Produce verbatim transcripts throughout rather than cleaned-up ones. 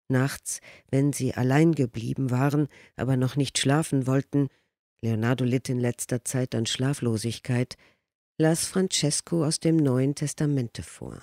Nachts, wenn sie allein geblieben waren, aber noch nicht schlafen wollten — Leonardo litt in letzter Zeit an Schlaflosigkeit — las Francesco aus dem Neuen Testamente vor.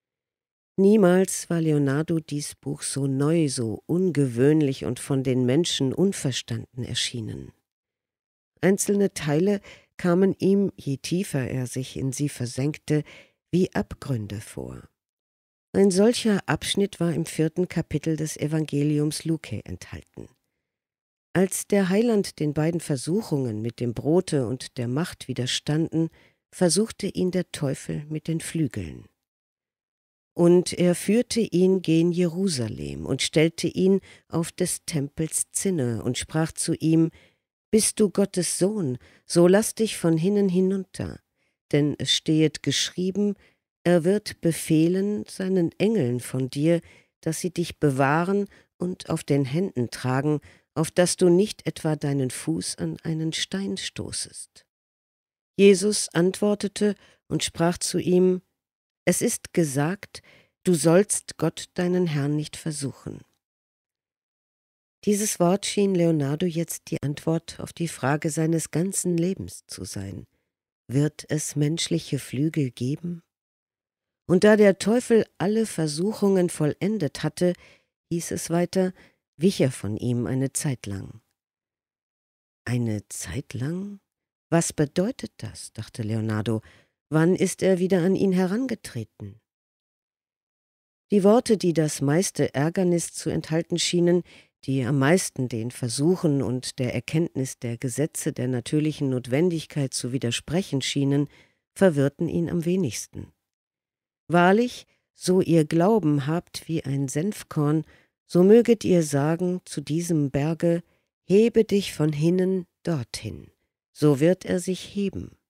Niemals war Leonardo dies Buch so neu, so ungewöhnlich und von den Menschen unverstanden erschienen. Einzelne Teile kamen ihm, je tiefer er sich in sie versenkte, wie Abgründe vor. Ein solcher Abschnitt war im vierten Kapitel des Evangeliums Lucae enthalten. Als der Heiland den beiden Versuchungen mit dem Brote und der Macht widerstanden, versuchte ihn der Teufel mit den Flügeln. Und er führte ihn gen Jerusalem und stellte ihn auf des Tempels Zinne und sprach zu ihm: Bist du Gottes Sohn, so lass dich von hinnen hinunter, denn es stehet geschrieben, er wird befehlen seinen Engeln von dir, dass sie dich bewahren und auf den Händen tragen, auf dass du nicht etwa deinen Fuß an einen Stein stoßest. Jesus antwortete und sprach zu ihm: Es ist gesagt, du sollst Gott deinen Herrn nicht versuchen. Dieses Wort schien Leonardo jetzt die Antwort auf die Frage seines ganzen Lebens zu sein. Wird es menschliche Flügel geben? Und da der Teufel alle Versuchungen vollendet hatte, hieß es weiter, wich er von ihm eine Zeit lang. Eine Zeit lang? Was bedeutet das? Dachte Leonardo. Wann ist er wieder an ihn herangetreten? Die Worte, die das meiste Ärgernis zu enthalten schienen, die am meisten den Versuchen und der Erkenntnis der Gesetze der natürlichen Notwendigkeit zu widersprechen schienen, verwirrten ihn am wenigsten. Wahrlich, so ihr Glauben habt wie ein Senfkorn, so möget ihr sagen zu diesem Berge: Hebe dich von hinnen dorthin, so wird er sich heben.